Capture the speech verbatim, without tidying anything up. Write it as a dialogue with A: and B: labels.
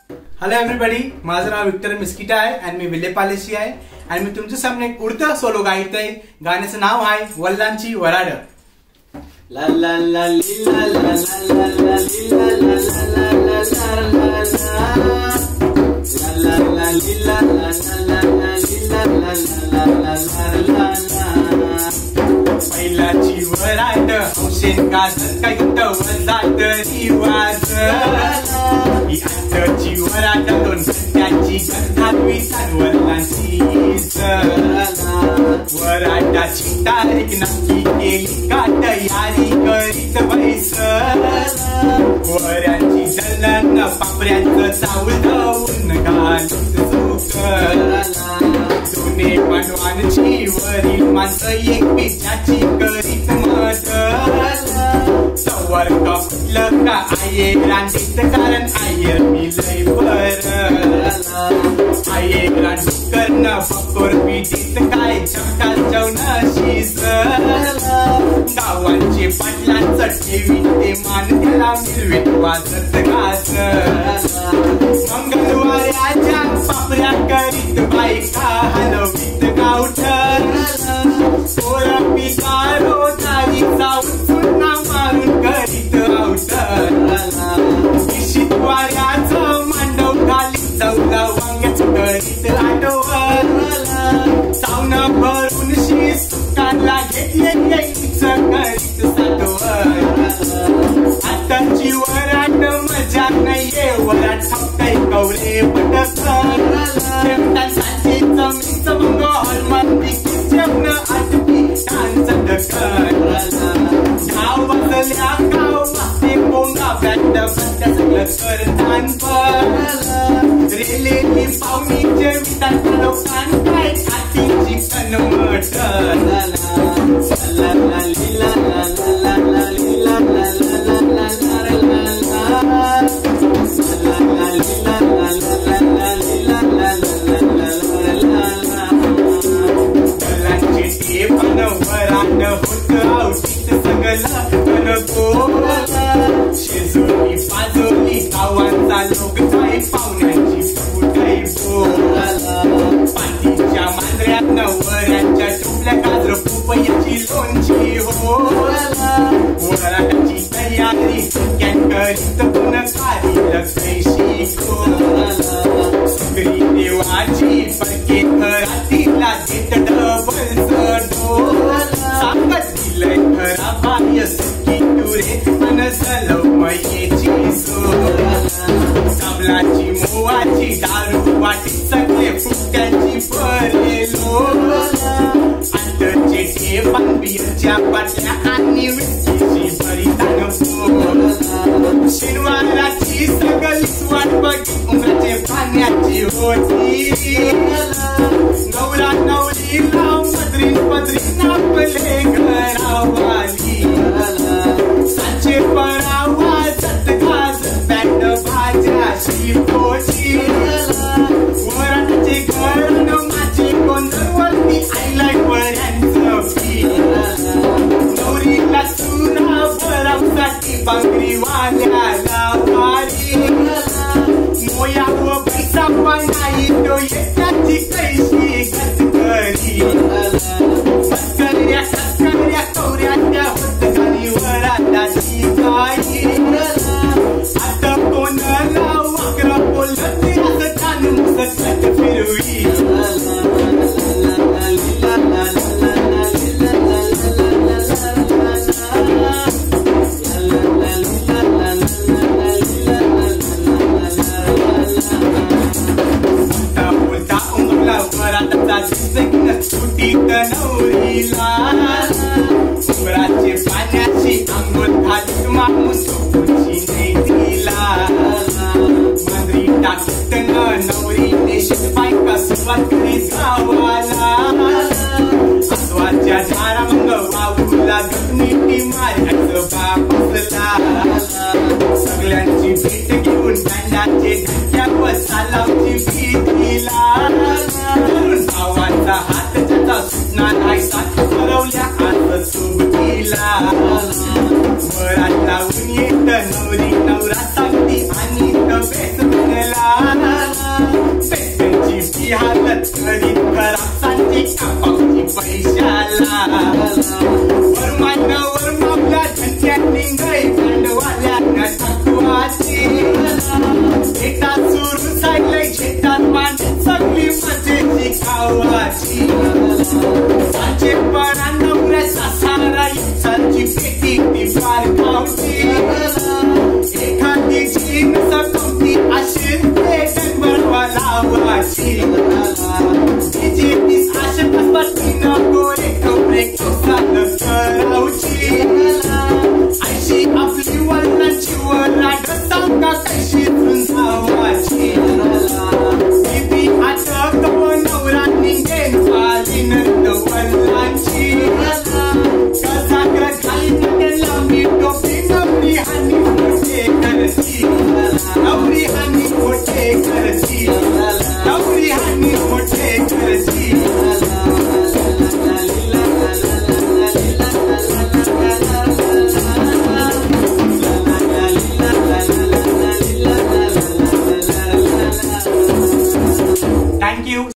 A: Hello everybody, माझं नाव Victor Miskita आहे आणि मी विलेपालेशी आहे आणि मी तुमच्या सामने एक उडता सोलो गायत आहे. गाण्याचं नाव आहे वल्लांची वराड. ला ला ला ली ला ला ला ला ला ली ला ला ला ला ला ला ला ली ला ला ला ला ला ली ला ला ला ला ला ला. पहिलाची वराड हौशेन गाजत काय वजात रिवाज. ही आजची वराड दोन सत्याची गंधावी वल्लांची वराडाची तारीख नक्की केली का तयारी करीत बैस. वऱ्यांची जलन पापऱ्यांचं चावल धावून घालून चूक. दोन्ही बनवांची वरील माणसं एकमेकाची करीत मत. सवर का फुटलं का आये रांडीत कारण आयर मी लय बर. आये रांडी करणं बकोर पिढीत काय चमका जेवण शिज. गावांचे पाटलांचं ठेवी ते मान त्याला मिळवीत वाजत गाज. मंगळवाऱ्याच्या पापऱ्या करीत बायका हलवीत गावठ. पोरं पिसारो तारी जाऊन पुन्हा मारून करीत आवट. इशित वाऱ्याचं मांडव खाली चौदा वांग्याच करीत आठवण. सावण भरून शीस काला घेतले घेईच करीत साठवण. आताची वराड मजा नाहीये वराड थांबताय कवरे पटकन. जमीनचं मंग हॉलमांती जेवण आटपी टांच ढकन. गाव बसल्या गाव वाजते पोंगा बॅट बॅट सगळं करतान पण. रेलेली पाहुणी जेवितात लोकांन काय खातीची कन मटन. ला ला लीला ला ला ला ला लीला ला ला ला ला ला ला ला. ला ला लीला ला ला ला ला लीला ला ला ला ला ला ला. वल्लांची टेपण वराड होत आवटीत सगळं अनगोल. शेजोली पाजोली गावांचा लोक काय पाहुण्यांची फुटाई बोल. पाठीच्या मांजऱ्यातनं वऱ्यांच्या टोपल्या गाजर पोपयाची लोणची हो. वराडाची तयारी कॅन करीत पुन्हा खाली लक्षैशी खोल. सुकरी देवाची परके घरातीला देत डबलच ढोल. सांगत दिलंय खरा बाह्य सुखी तुरे अन सलव मयेची सोल. साबलाची मोवाची दारू वाटी सगळे फुट्याची परे लोल. आतरचे ठेपण बियरच्या बाटल्या आणि विस्कीची भरीतान पोल. शनिवाराची सगळीच वाट बघी उमराचे पाण्याची होती. नवरा नवरी लाव पदरी पदरी नापले घरावाली. साचे परावा जत गाज बॅट भाज्याची पोची. वराडाचे घर माझे गोंधळवरती आयलाय वऱ्यांचं फी. नवरीला सुना भरावसाठी बांगरी वाल्याला वारी. मोया व पैसा पण नाही तो येत्याची कैशी गतकरी. सत्कर्या सत्कर्या कवऱ्याच्या होत गाणी वराडाची काही. आता कोणाला वाकरा बोललं ते असं छान सकट फिरवी. सुटीत नवरीला उमराचे पाण्याची अंघोळ घालून माणूस सोपूची नाही दिला. मांजरी टाकीत नवरी नेशत बायका सुरुवात करीत गावाला. आसवाच्या झाडा मग वाऊला गगनीटी मार्गाचं बापसला. सगळ्यांची भेट घेऊन बँडाचे धक्क्या व सालावची भीतीला. भावाचा हात त्याचा सुटणार नाही साथ ठरवल्या आज सोबतीला. वरात लावून येत नवरी नवरा सांगती आणि तबेत बनला. बेसनची हालत करी खराब सांची कापाची पैशाला वरमान वरमावला झंझ्या निघाई भांडवाल्यानं टाकवाची एकदा सुरू सायलय शेतात मांडत सगळी मजेची खावाची सांचे परा नवऱ्या सासारा युसाची पेटी ती फार खावची एखादी जीन सकवती अशी पेटन बनवा लावाची तिची तीस आशे पसपतीनं गोरे कपडे केसानं करावची आयशी आपली वरणाची वराड सांगा कशी झुंजावाची बिबी आता कव नवरा निघेन वाली नंद वल्लांची कसाग्र खाली त्याला मी टोपी नवरी हानी मोठे करती नवरी हानी मोठे करती